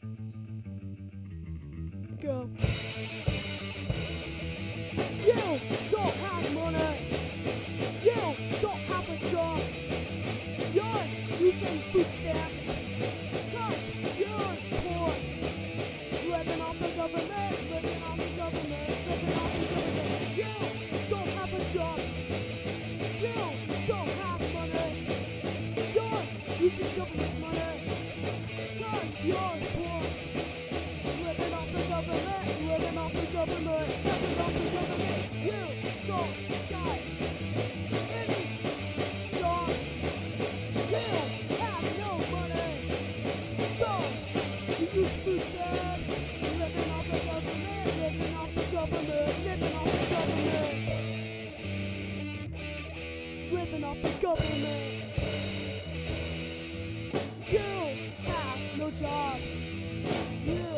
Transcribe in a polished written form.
Go. You don't have money. You don't have a job. You're using food stamps. Cause you're poor. Living off the government. Living off the government. Living off the government. You don't have a job. You don't have money. You're using government money. Cause you're poor. Living off the government. Living off the government. Living off the government. You don't got any job. You have no money. So you use food stamps. Living off the government. Living off the government. Living off the government. Living off the government. You have no job. You